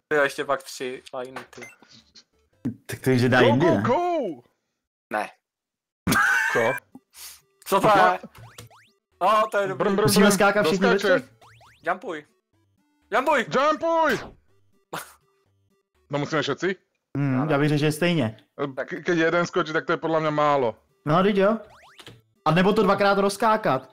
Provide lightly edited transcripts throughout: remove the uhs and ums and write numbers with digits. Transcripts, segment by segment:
Jo, ještě pak 3 liney, ty. Tak to je, že dá jindy, ne? Go! Ne. Co? Co to je? To je dobrý. Musíme skákat všichni ve třech? Jumpuj. Jumpuj! Jumpuj! No musíme všetci? Já bych řekl, že je stejně. Keď jeden skočí, tak to je podle mě málo. No, teď jo. A nebo to dvakrát rozskákat.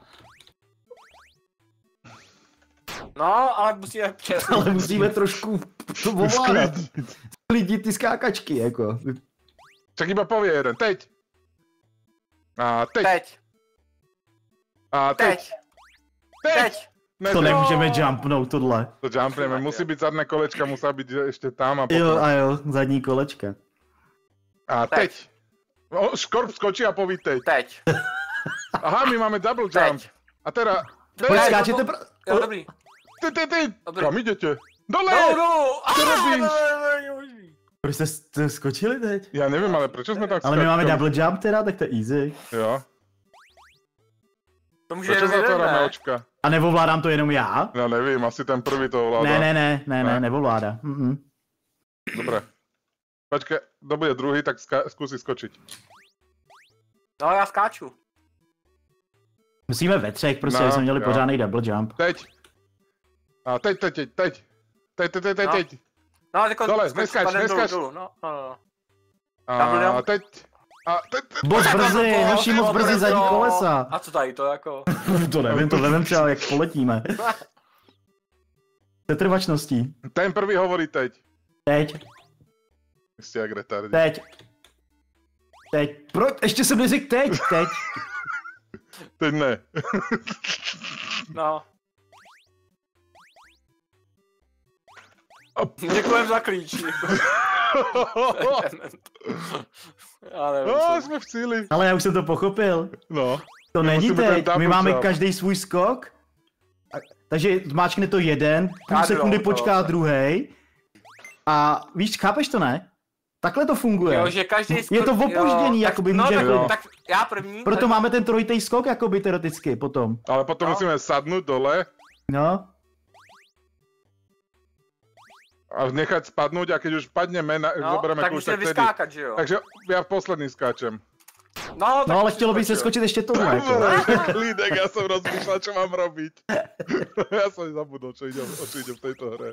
No, ale musíme přesně. Ale musíme trošku to ovládat. Sklidit ty skákačky, jako. Tak iba povie jeden, teď. A teď. Teď. A teď. Teď. To nemůžeme jumpnout, tohle. To jumpneme, musí být zadné kolečka, musí být ještě tam a potom. Jo, a jo, zadní kolečka. A teď. Škorp skočí a poví teď. Teď. Aha, my máme double jump. Teď. A teda... Pojď, skáčete pro... Jo, dobrý. Ty. Dobrý. Kam jdete? Dole! No. Co robíš? Proč jste skočili teď? Já nevím, ale proč jsme tak Ale my máme double jump teda, tak to je easy. Jo. To může Proč jenom jeden, zatváráme ne? očka? A nevovládám to jenom já? Já nevím, asi ten prvý to ovládá. Ne, nevovládá. Dobré. Počkej, kdo bude druhý, tak zkusí skočit. No, já skáču. Musíme ve třech, prostě, No, jsme měli jo. pořádný double jump. Teď. A teď. No, jako Dole, neskač. Dolů. No. A teď. Moc brzy, hoši, moc brzy zadní kolesa. A co tady to jako? To nevím, to nevím třeba, jak poletíme. Setrvačností. Ten prvý hovorí teď. Teď. Jste jak retardi. Teď. Proč? Ještě jsem neřekl teď. Teď ne. No. Děkujem za klíč. Já nevím. No, jsme v cíli. Ale já už jsem to pochopil. No. To není musíme ten teď, double my máme jump. každý svůj skok. Takže zmáčkne to jeden, půl Já sekundy to. počká druhej. A víš, chápeš to, ne? Takhle to funguje. Jo, že každý Je to opoždění, jakoby může být. tak já první. Proto máme ten trojitej skok, jakoby teoreticky potom. Ale potom musíme sadnout dole No. a nechat spadnout a keď už padneme, zoberieme tak kľúč, musíme tak vtedy. vyskákat, že jo? Takže já posledný skáčem. No, No ale chtělo by se skočit ještě tohle, jako. Lídek, já jsem rozmýšľal, čo mám robiť. Já jsem zabudol, o čo ide v tejto hre.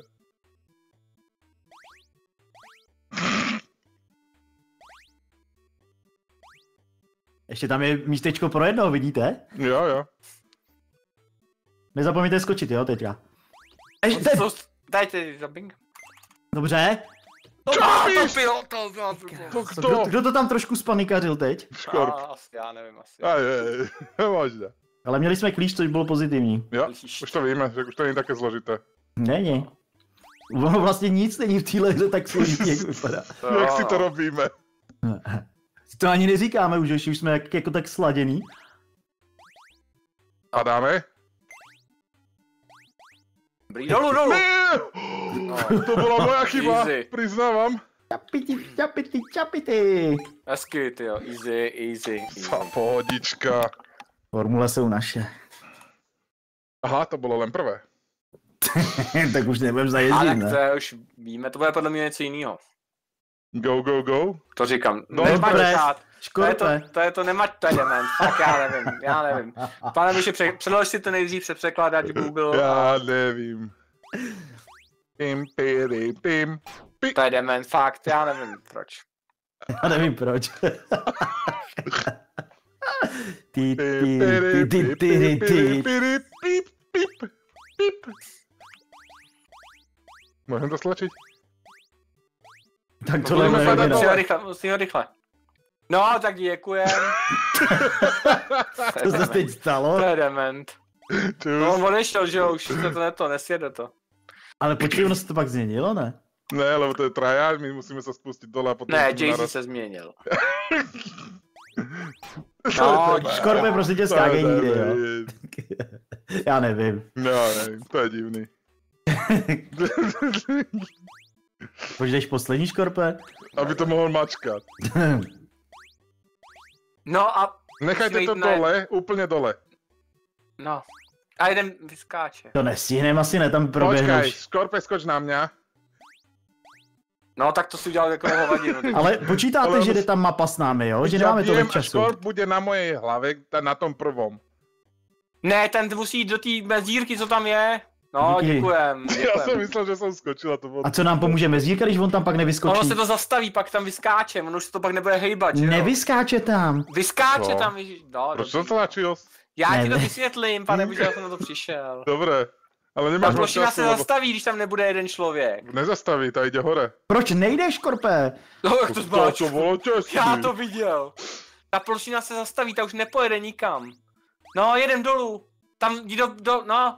Ještě tam je místečko pro jednoho, vidíte? Jo. Nezapomeňte skočit, jo, teďka. Ještě, Dajte jumping. dobře. Kdo to tam trošku spanikařil teď? Škorp. Já nevím, asi. A je, možná. Ale měli jsme klíč, což bylo pozitivní. Jo, už to víme, že už to není také zložité. Není. Ono vlastně nic není v téhle hře tak složitý, jak vypadá. Jak si to robíme? To ani neříkáme už, že už jsme jako tak sladěný. Padáme? Dobrý, dolů. To byla moja chyba, Easy. přiznávám. Čapity. Hezky, tyjo, easy. Pohodička. Formule jsou naše. Aha, to bylo len prvé. Tak už nebudem A zajezdit, tak ne? to už víme, to bude podle mě něco jiného. Go. To říkám. No, dobré. Škorpe. To nemá dement, tak já nevím. Pane Bože, předlož si to nejdřív před překladač Google. Já nevím. Pim. To je dement, fakt, já nevím proč. Já nevím proč. Ty. Můžeme to stlačit? Tak tohle Musím ho rychle. No, tak děkujem. To se teď stalo? To je dement. No, on odešel, že jo, už to nesjede to. Ale počkej, ono se to pak změnilo, ne? Ne, lebo to je trial, my musíme se spustit dole a potom... Ne, Jay-Z se změnil. No, Škorpe, prosím tě, skákej nikdy, jo. Já nevím. No, nevím, to je divný. Počkejš poslední, Škorpe? Aby to mohl mačkat. No a... Nechajte to dole, úplně dole. No. A jeden vyskáče. To nestihneme asi, ne, tam proběhnu. Počkaj, Škorpe, skoč na mě. No, tak to si udělal jako hovadinu. Ale počítáte, že jde tam mapa s námi, jo? Že nemáme tolik času. Škorp bude na mojej hlave, na tom prvom. Ne, ten musí jít do té mezdírky, co tam je. No, Díky. děkujem. Já jsem myslel, že jsem skočil a to bylo... A co nám pomůže mezdírka, když on tam pak nevyskočí? Ono se to zastaví, pak tam vyskáče, ono už se to pak nebude hejbat, že jo? Nevyskáče tam. Vyskáče No. tam, ježiš. No, Proč dobrý. to tlačil? Já ti to Ne. vysvětlím, pane, protože já jsem na to přišel. Dobré. Ale Ta nemáš moc plošina času, se lebo... zastaví, když tam nebude jeden člověk. Nezastaví, ta jde hore. Proč nejdeš, Škorpe? No, jak to To zbáčku. bylo těžký. Já to viděl. Ta plošina se zastaví, ta už nepojede nikam. No, jedem dolů. Tam jdi no.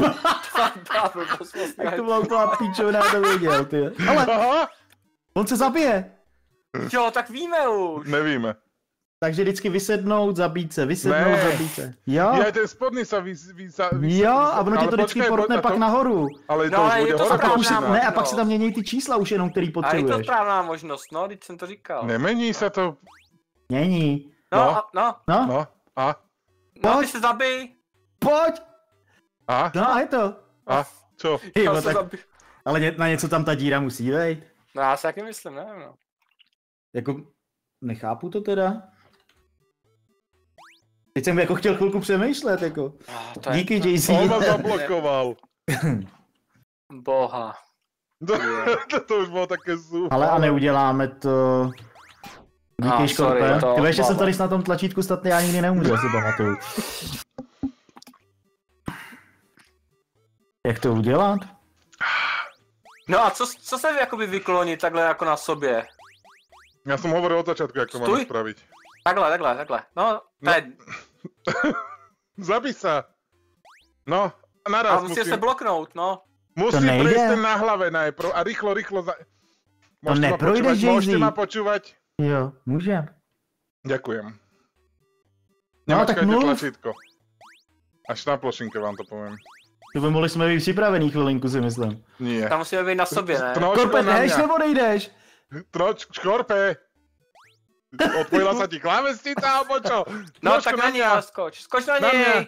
Tak to byla úplná píčovina, to věděl, ty. Ale Aha, on se zabije. Jo, tak víme už. nevíme. Takže vždycky vysednout, zabít se, vysednout, Ne. zabít se. Jo? Já ten spodný se Jo, a ono tě ale to vždycky počkej, portne a pak to- nahoru. Ale to No, už ale bude je to hore A pak už se, správná ne, a pak možnost. se tam mění ty čísla už jenom, který A je to potřebuješ. správná možnost, no, teď jsem to říkal. Nemení se to. Není. No, No. no, No, No, a? no, ty Pojď. se zabij. pojď. A? No a je to. A? Co? Jo, No, se tak, zabij. ale na něco tam ta díra musí vejít. No, já si taky myslím, nevím, no. Jako, nechápu to teda. Teď jsem jako chtěl chvilku přemýšlet, jako. To je Díky, to- JC. On ma zablokoval. Boha. To už bylo také zůb. Ale a neuděláme to... Díky, sorry, Škorpe. to Ty ještě jsem baba. tady na tom tlačítku statný, já nikdy neumřel, si pamatuju. Jak to udělat? No a co se jakoby vyklonit takhle jako na sobě? Já jsem hovoril od začátku, jak to Stůj. máme spraviť. Takhle. No, to je... Zabij sa. No, A naraz musíte se musím. bloknout, no. Musím nejde. prejsť ten na hlave najprv a rýchlo za... Môžete ma neprojdeš, počúvať? Môžete Jay-Z. ma počúvať? Jo, můžem. Ďakujem. No, tak Nemačkajte mluv. tlačítko. Až na plošinke vám to poviem. To by mohli jsme být připravený chvilinku, si myslím. Nie. Tam musíme být na sobě, ne? Škorpe, jdeš nebo nejdeš? Škorpe! Odpojila sa ti klávesnica, alebo čo? No, Trošku tak na něj mňa. skoč. Skoč na Na něj. mňa.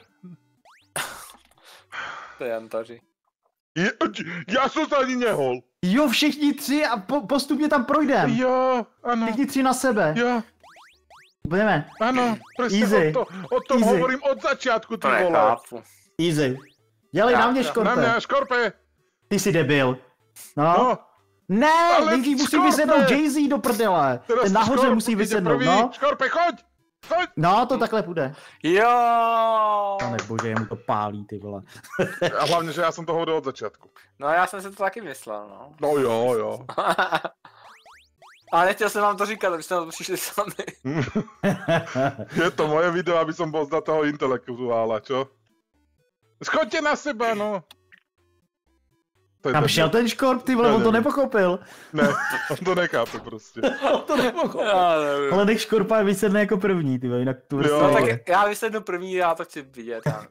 To je Antoři. Ja som sa ani nehol. Jo, všichni tři a postupně tam projdem. Jo, áno. Všichni tři na sebe. Jo, Budeme. áno. Presne Easy. o tom Easy. hovorím od začiatku, To ty vole. nechápu. Easy. Dělej Já- na mě, já- Na Škorpe. mňa, Škorpe. Ty jsi debil. No. No, Ne, Ale nejdřív musí Škorpe! vysednout Jay-Z do prdele. teraz Ten nahoře Škorp musí ide vysednout, prvý. no. Škorpe, choď! Choď! No, to takhle půjde. Jo. Pane bože, jemu to pálí, ty vole. A hlavne, že ja som to hovoril od začiatku. No já jsem si to taky myslel, no. No jo. Ale nechtěl jsem vám to říkat, abyste na to přišli sami. Je to moje video, aby som bol z toho intelektuála, čo? Schoďte na seba, no. To je Tam debil. šel ten Škorp, ty vole, To je on to debil. nepochopil. Ne, on to nechápe prostě. On to nepochopil. Já nevím. Ale nech Škorpa vysedne jako první, ty vole, jinak tu Jo. No vrstvu. tak já vysednu první, já to chci vidět. Já.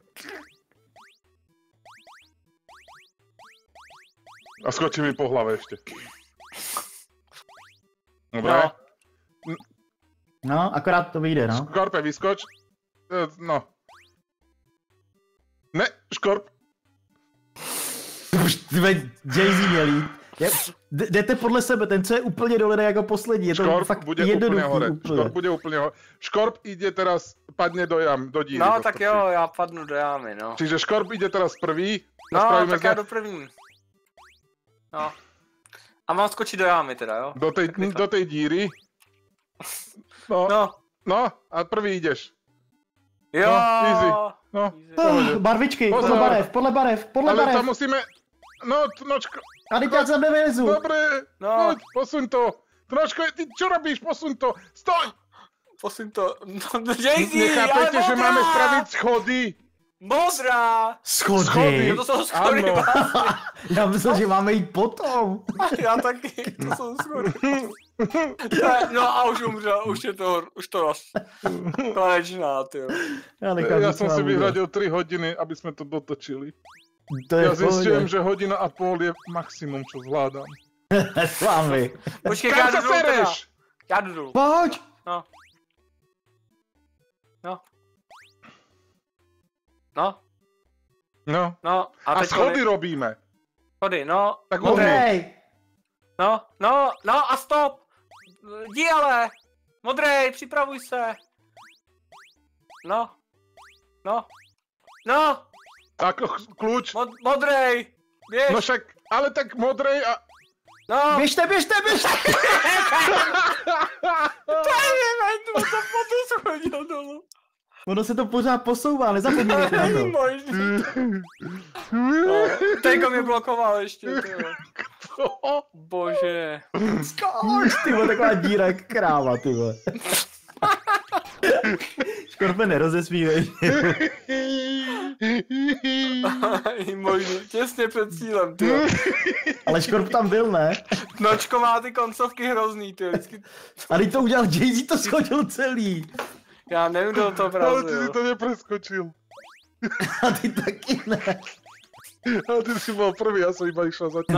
A skočí mi po hlave ešte. Dobre. No. No, akorát to vyjde, no. Škorpe, vyskoč. No. Ne, Škorp. Jay-Z měl jít. Jdete podle sebe, ten, co je úplně dole, jde jako poslední. Je to Škorp fakt bude úplne jednoduchý. hore. Úplně. Škorp bude úplne hore. Škorp ide teraz, padne do jam, do díry. No do tak prcí. jo, já padnu do jámy, no. Čiže Škorp ide teraz prvý. No, spravíme tak já zne- jdu první. No. A mám skočit do jámy teda, jo? do tej díry. No, No. no, a prvý ideš. Jo. No, easy. No, pohode. Barvičky, Pozor. podle barev. Ale tam musíme... No, Tnočko, A teď já sem nevylezu. dobre, No. poď, posuň to. Tnočko, ty čo robíš? Posuň to. Stoj! Posuň to. No, Jay-Z, Nechápete, ale že máme modrá! spraviť schody? Modrá! Schody. No to jsou schody, Ano. vlastně. Já myslel, že máme jít potom. Já taky, to jsou schody. No a už umřel, už je to, už to konečná, tyjo. Ja som si vyhradil 3 hodiny, aby sme to dotočili. To je Ja v pohodě. zistujem, že hodina a pol je maximum, čo zvládam. S vámi. Počkej, Kam já sa jdu dolů teda. sereš? Já jdu dolů. Pojď. No. No. No. No. No. A teď schody robíme. schody, no. Tak Modré. Modrej. No a stop! Jdi ale! Modrej, připravuj se! No! Tak kluč. Modrej! Běž! No však, ale tak modrej a... No! Běžte! To potom schodil dolů. Ono se to pořád posouvá, nezapomínejte na Není to. možný. No, Tejko mě blokoval ještě, tyjo. Bože. Skoč, ty vole, taková díra jak kráva, ty vole. Škorpe, nerozesmívej. Není možný, těsně před cílem, tyjo. Ale Škorp tam byl, ne? Nočko má ty koncovky hrozný, tyjo. Vždycky... A teď to udělal Jay-Z, to schodil celý. Já nevím, kdo to Ale pravil. ty si to nepreskočil. A ty taky ne. Ale ty si byl prvý, já jsem iba išel za tím.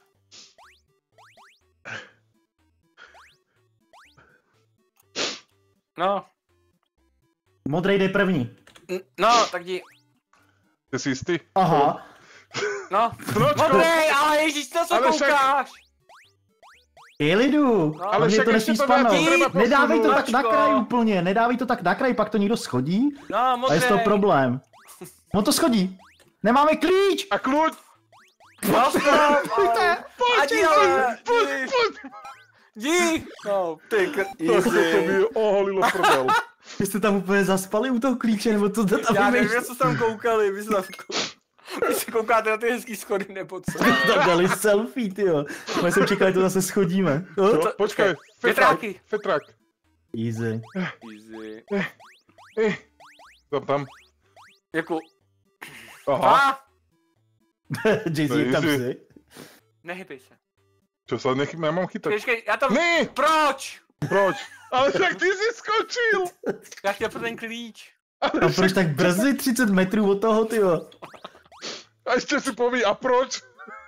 No. Modrej jde první. No, tak jdi. Ty jsi jistý? Aha. No. Nočko! Modrej, ale ježíš, na co Ale však- koukáš? I lidu. No, Ale Mě však to ještě nesmí to spadnout. nějak třeba posunout. Nedávej to tak na Nočko. kraj úplně, nedávej to tak na kraj, pak to někdo schodí No, a je z toho modrej. problém. No to schodí. Nemáme klíč! A kluč! No, stop, ale... Adi, ale... Pojď! Jdi! No, ty Tak to mi oholilo prdel. Vy jste tam úplně zaspali u toho klíče, nebo to tam Já nevím, vymýšlíte? co jste tam koukali, vy se koukáte na ty hezký schody, nebo co? Tam dali selfie, tyjo. My jsem čekali, to zase schodíme. No, Jo, počkej, Větráky. Fetrak. easy. Easy. Tam. Jako... Aha, A! Jay-Z, jak tam easy. jsi? Nehybej se. čo sa nemám chytat? Počkej, já to... Ne, Proč? proč? Ale tak ty jsi skočil. Já chtěl pro ten klíč. A proč tak brzy 30 metrů od toho, tyjo? A ještě si poví, a proč?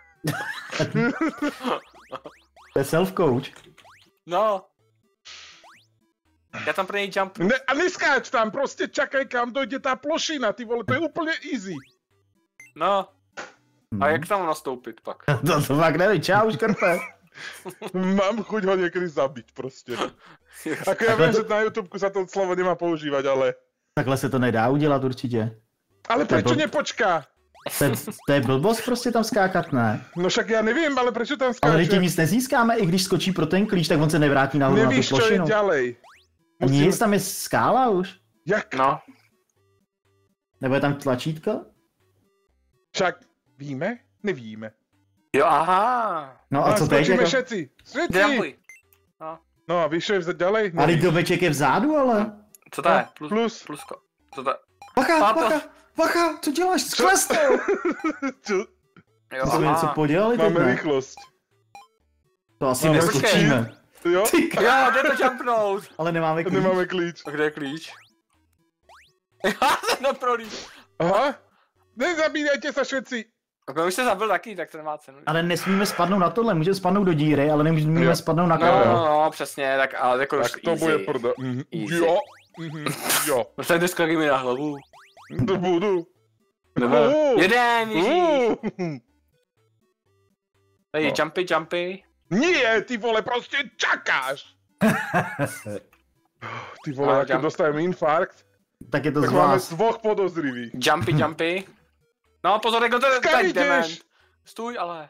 To je self-coach. No. Já tam pro něj jump. Ne, a neskáč tam, prostě čakaj, kam dojde tá plošina, ty vole, to je úplně easy. No. A jak tam nastoupit pak? To fakt nevím, čau, Škorpe. Mám chuť ho niekedy zabiť, prostě. Ako ja viem, že na YouTubeku sa to slovo nemá používať, ale... Takhle se to nedá udělat určitě. Ale prečo Nebo- nepočká? To je blbost prostě tam skákat, ne? No však ja neviem, ale prečo tam Ale skáče? tím nic nezískáme, i když skočí pro ten klíč, tak on se nevrátí nahoru na tu Nevíš, čo je plošinu. ďalej. A nic, tam je skála už? Jak? No. Nebo je tam tlačítko? Však víme? Nevíme. Jo, aha. No a co teď? skočíme Jako... všetci. Všetci! Jumpuj. No a víš, čo je ďalej? Ale domeček je vzadu, ale... Co to je? Plus. Plusko. Co to je? Bacha, Papo. bacha, bacha, co děláš? Skles to! Čo? Jo, My jsme něco podělali teď, Máme ne? rýchlosť. To asi No, neskočíme. Jo? Ty k- Jo, jde to jumpnout. Ale nemáme klíč. Nemáme klíč. A kde je klíč? Já jsem to prolíč. Aha. Nezabíjajte sa všetci. A už se zabil taky, tak to nemá cenu. Ale nesmíme spadnout na tohle, můžeme spadnout do díry, ale nemůžeme Jo. spadnout na No, kabel. no, přesně, tak ale jako Tak to bude prda. Easy. Jo. Jo. Prostě neskakuj mi na hlavu. To budu. Nebo jeden, ježíš. Tady No. jumpy. Nie, ty vole, prostě čakáš. Ty vole, No, jak jump. dostajem infarkt, Tak je to tak z máme vás. dvoch podozrivých. Jumpy. No pozor, jako to je Kam tak jdeš? dement. Stůj, ale.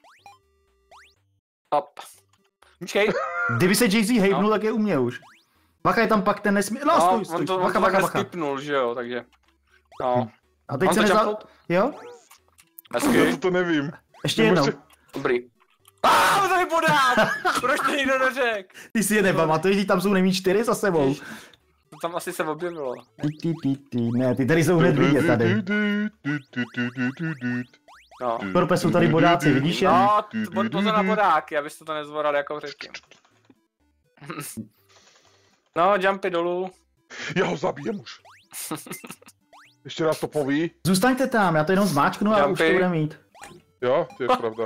Hop. Počkej. Kdyby se Jay-Z hejbnul, tak je u mě už. Bacha je tam pak ten nesmí... No, No, stůj. on to Bacha, bacha, takhle bacha. skipnul, že jo, takže. No. A teď Mám se to nezal... jumpnout? Jo? Já Hezky. to nevím. Ještě jednou. Dobrý. To mi podám! Proč to nikdo neřekl? Ty si je nepamatuješ, ty tam jsou nejmíň 4 za sebou. To tam asi se objevilo. Ne, ty tady jsou hned vidět tady. No. Korpe, jsou tady bodáci, vidíš je? No, pozor na bodáky, abyste to nezvorali jako předtím. No, jumpy dolů. Já ho zabijem už. Ještě raz to poví. Zůstaňte tam, já to jenom zmáčknu a už to Jumpy. bude mít. Jo, to je pravda.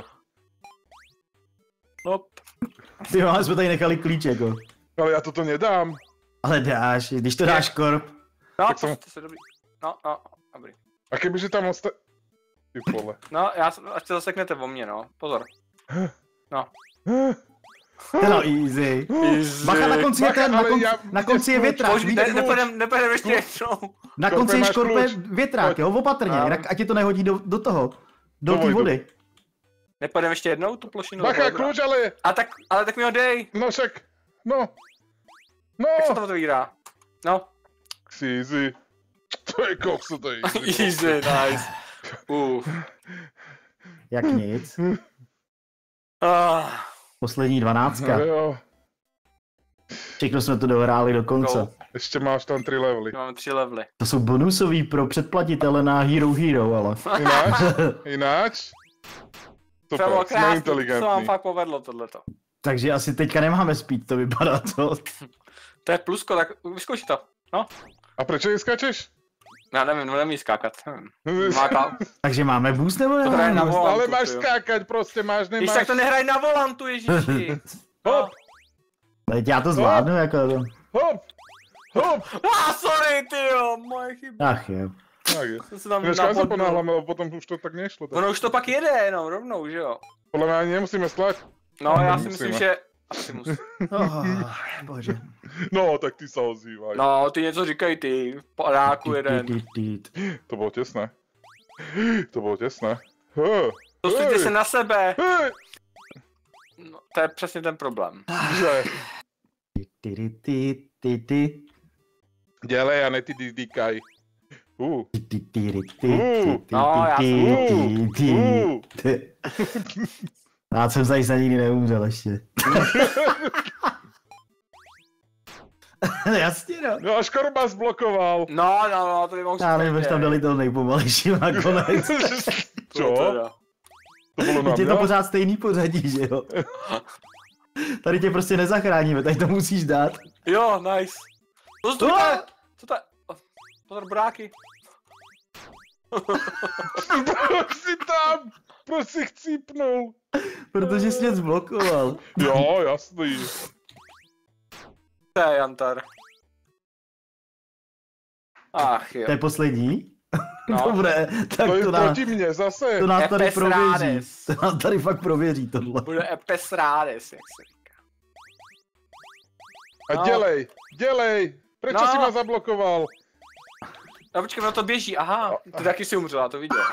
Hop. Ty jo, ale jsme tady nechali klíč jako. Ale já toto nedám. Ale dáš, když to dáš Korp. No, Tak jsem- to se dobrý. No, dobrý. A kebyže tam Ty vole. No, ať se zaseknete o mě, no. Pozor. No. No easy. Bacha, na konci je ten, na konci je větrák. Nepojedeme ještě jednou. Na konci je škorpe větrák, jo, opatrně, jinak ať ti to nehodí do toho, do té vody. Nepojedeme ještě jednou tu plošinu? Bacha, kluč, ale... Ale tak mi ho dej. No však, no. Jak se to otvírá? No. Easy. To je kokso, to je easy. Easy, nice. Jak nic. Ah. Poslední 12. No jo. Všechno jsme to dohráli do konce. Go. Ještě máš tam 3 levely. Máme 3 levely. To jsou bonusový pro předplatitele na Hero, ale. Jináč? To bylo Super, jsme krásný, to vám inteligentní. fakt povedlo tohleto. Takže asi teďka nemáme speed, to vypadá to. To je plusko, tak vyzkouši to. No. A proč skáčeš? Já nevím, nemůžu skákat. Máka. Takže máme boost nebo To hraje na nemáme? volantu, Ale máš jo. skákať, prostě máš, Když nemáš. tak to nehraj na volantu, ježiši. Hop, Teď já to zvládnu, jako to. hop, hop. Sorry, tyjo, moje chyba. Ach jo. Tak je. Jsem se tam Dneska se napodnul. ponáhláme, ale potom už to tak nešlo. Tak. Ono už to pak jede jenom, rovnou, že jo? Podle mě ani nemusíme slát. No, já si Nemusíme. myslím, že... Asi musím. Bože. No, tak ty se ozývaj. No, ty něco říkej ty, padáku jeden. To bylo těsné. To bylo těsné. Soustřeďte se na sebe. Hej, No, to je přesně ten problém. že? Dělej a ne ty dýkaj. No, já jsem- Já jsem tady se nikdy neumřel ještě. Jasně no. No a Škorba zblokoval. No, to by mohl Já nevím, tam dali to nejpomalejší nakonec. Co? To bylo na Teď je to mě? pořád stejný pořadí, že jo? Tady tě prostě nezachráníme, tady to musíš dát. Jo, nice. Co to je? Co to je? Pozor, bráky. Proč jsi tam? Proč jsi chcípnul? Protože jsi mě zblokoval. Jo, jasný. To je Jantar. Ach jo. To je poslední? No. Dobré, tak To je to nás, proti mně zase. to nás tady Epes prověří. Rades. To nás tady fakt prověří tohle. Bude Epes Rades, jak se říká. A No. dělej. Proč No. jsi mě zablokoval? No počkej, ono to běží, aha. Ty taky si umřela, to viděl.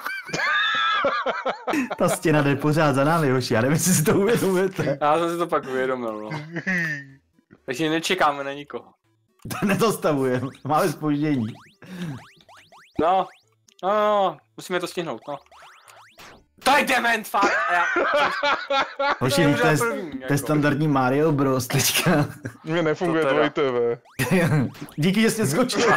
Ta stěna jde pořád za námi, hoši, já nevím, jestli si to uvědomujete. Já jsem si to pak uvědomil, no. Takže nečekáme na nikoho. Nezastavujeme, máme zpoždění. No, musíme to stihnout, no. To je dement, fakt! Hoši, to je standardní Mario Bros. Teďka. Mně nefunguje To teda. 2TV. Díky, že jste skočil.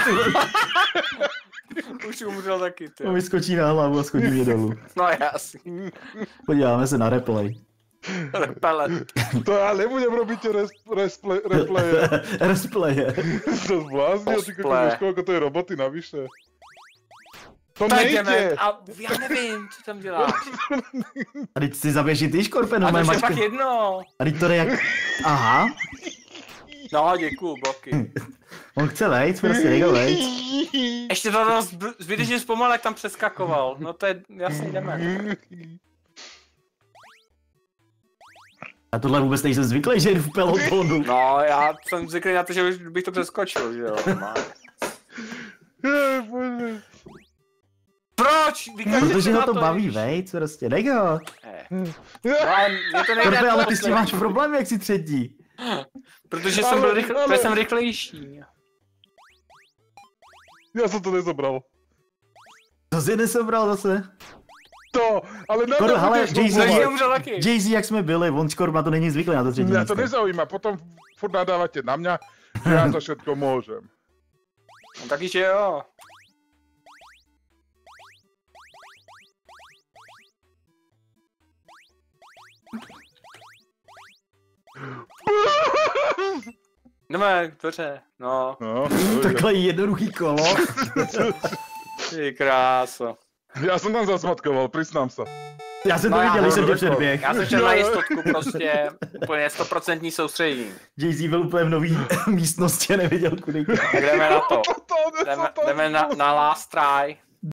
Už si umřel taky, ty. To mi skočí na hlavu a schodí mě dolů. No jasný. Podíváme se na replay. Repelet. To já nebudem robit replaye. Resplaye. To zbláznil, ty Cosplay. kolik to je roboty navyše. To To je nejde. dement a já nevím, co tam děláš. A teď si zaběž i ty škorpe, no A to mé už je mačko. pak jedno. A teď to jde jak... Aha. No, děkuju, bloky. On chce vejít, prostě nejde vejít. Ještě to dost zbytečně zpomal, jak tam přeskakoval. No to je jasný dement. A tohle vůbec nejsem zvyklý, že jdu v pelotonu. No, já jsem zvyklý na to, že už bych to přeskočil, že jo. Bože. Proč? Protože ho to baví, vejít, prostě, dej ho. No, ale mě to nejde Korpe, jako ale ty s tím máš poslední. problém, jak jsi třetí. Protože jsem byl protože jsem rychlejší. Já jsem to nezabral. To jsi nesebral zase. To, ale na Koro, hele, Takže umřel taky. Jay-Z, jak jsme byli, on skoro na to není zvyklý na to třetí Mňa místo. to nezaujíma, potom furt nadávate na mňa, že ja to všetko môžem. No taky, že jo. Jdeme, dveře, no. No, Takhle jednoduchý kolo. Ty kráso. ja som tam zasmatkoval, priznám sa. Já jsem to viděl, když jsem tě předběh. Já jsem šel na jistotku prostě, úplně 100% soustředění. Jay-Z byl úplně v nový místnosti a nevěděl kudy. Tak jdeme na to. Jdeme na last try.